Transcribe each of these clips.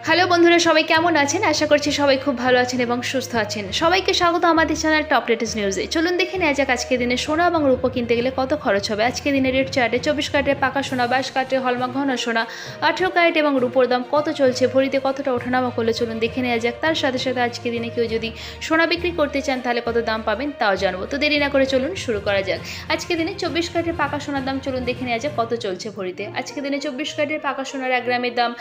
Hello বন্ধুরা, সবাই কেমন আছেন? আশা করছি সবাই খুব ভালো আছেন এবং সুস্থ আছেন। সবাইকে স্বাগত আমাদের চ্যানেল টপ লেটেস্ট নিউজে। চলুন দেখে নেওয়া যাক আজকের দিনে সোনা এবং রূপো কিনতে গেলে কত খরচ হবে। আজকের দিনে রেট চার্টে 24 ক্যারেটের পাকা সোনা, 22 ক্যারেটের হলমার্ক ঘন সোনা, 18 ক্যারেট এবং রূপোর দাম কত চলছে, ভরিতে কতটা ওঠানামা করলে চলুন দেখে নেওয়া যাক। তার সাথে সাথে আজকের দিনে কেউ যদি সোনা বিক্রি করতে চান তাহলে কত দাম পাবেন তাও জানবো। তো দেরি না করে চলুন শুরু করা যাক। আজকের দিনে 24 ক্যারেটের পাকা সোনার দাম চলুন দেখে নেওয়া যাক কত চলছে ভরিতে। আজকের দিনে 24 ক্যারেটের পাকা সোনার 1 গ্রামের দাম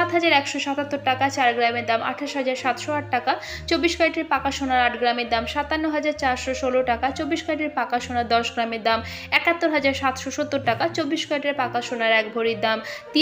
7,177 টাকা, 4 গ্রামের দাম 28,708 টাকা। 24 ক্যারেটের পাকা সোনার 8 গ্রামের দাম 57,416 টাকা। 24 ক্যারেটের পাকা সোনার 10 গ্রামের দাম 71,770 টাকা। 24 ক্যারেটের পাকা সোনার 1 ভরির দাম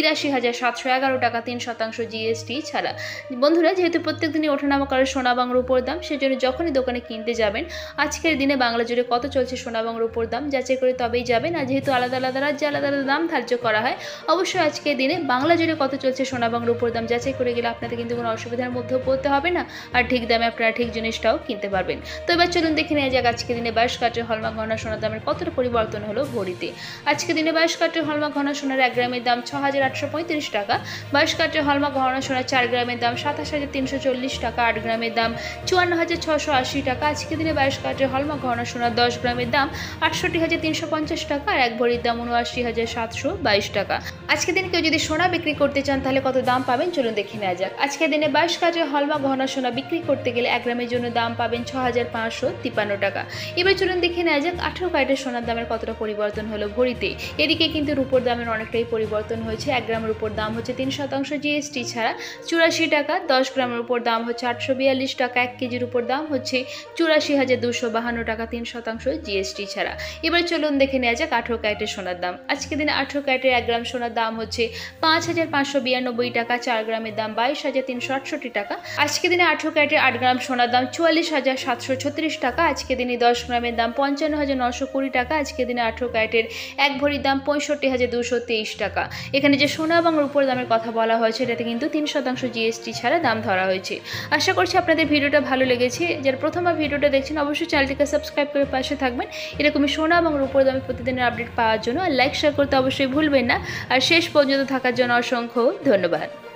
83,711 টাকা, 3% জিএসটি ছাড়া। বন্ধুরা, যেহেতু প্রত্যেক দিনই ওঠানামা করে সোনা এবং রূপোর দাম, সেজন্য যখনই দোকানে কিনতে যাবেন আজকের দিনে বাংলা জুড়ে কত চলছে সোনা এবং রূপোর দাম যাচাই করে তবেই যাবেন। আর যেহেতু আলাদা আলাদা রাজ্যে আলাদা আলাদা দাম ধার্য করা হয়, অবশ্যই আজকের দিনে বাংলা জুড়ে কত চলছে সোনা এবং রূপোর দাম যাচাই করে গেলে আপনাদের কিন্তু কোনো অসুবিধার মধ্যেও পড়তে হবে না, আর ঠিক দামে আপনারা ঠিক জিনিসটাও কিনতে পারবেন। তো এবার চলুন দেখে নেওয়া যাক আজকে দিনে 22 ক্যারেটের হলমার্ক ঘন সোনার দামের কতটা পরিবর্তন হলো ভরিতে। আজকে দিনে 22 ক্যারেটের হলমার্ক ঘন সোনার 1 গ্রামের দাম 6,835 টাকা। 22 ক্যারেটের হলমার্ক ঘন সোনার 4 গ্রামের দাম 27,340 টাকা। 8 গ্রামের দাম 54,680 টাকা। আজকে দিনে 22 ক্যারেটের হলমার্ক ঘন সোনার 10 গ্রামের দাম 68,350 টাকা, আর 1 ভরির দাম 79,722 টাকা। আজকে দিনে কেউ যদি সোনা বিক্রি করতে চান তাহলে কত দাম পাবেন চলুন দেখে নেওয়া যাক। আজকের দিনে 22 ক্যারেটের হলমার্ক ঘন সোনা বিক্রি করতে গেলে 1 গ্রামের জন্য দাম পাবেন 6,553 টাকা। এবার চলুন দেখে নেওয়া যাক 18 ক্যারেটের সোনার দামের কতটা পরিবর্তন হলো ভরিতে। এদিকে কিন্তু রূপোর দামের অনেকটাই পরিবর্তন হয়েছে। 1 গ্রামের উপর দাম হচ্ছে 3% জিএসটি ছাড়া 84 টাকা। 10 গ্রামের উপর দাম হচ্ছে 842 টাকা। 1 কেজির উপর দাম হচ্ছে 84,252 টাকা, 3% জিএসটি ছাড়া। এবার চলুন দেখে নেওয়া যাক 18 ক্যারেটের সোনার দাম। আজকে দিনে 18 ক্যারেটের 1 গ্রাম সোনার দাম হচ্ছে 5,592 টাকা। 4 গ্রামের দাম 22,368 টাকা। আজকে দিনে 18 ক্যারেটের 8 গ্রাম সোনার দাম 44,736 টাকা। আজকে দিনে 10 গ্রামের দাম 55,920 টাকা। আজকে দিনে 18 ক্যারেটের 1 ভরির দাম 65,223 টাকা। এখানে যে সোনা এবং রূপোর দামের কথা বলা হয়েছে এটাতে কিন্তু 3% জিএসটি ছাড়া দাম ধরা হয়েছে। আশা করছি আপনাদের ভিডিওটা ভালো লেগেছে। যারা প্রথমবার ভিডিওটা দেখছেন অবশ্যই চ্যানেলটিকে সাবস্ক্রাইব করে পাশে থাকবেন এরকমই সোনা এবং রূপোর দামে প্রতিদিনের আপডেট পাওয়ার জন্য। আর লাইক শেয়ার করতে অবশ্যই ভুলবেন না। আর শেষ পর্যন্ত থাকার জন্য অসংখ্য ধন্যবাদ।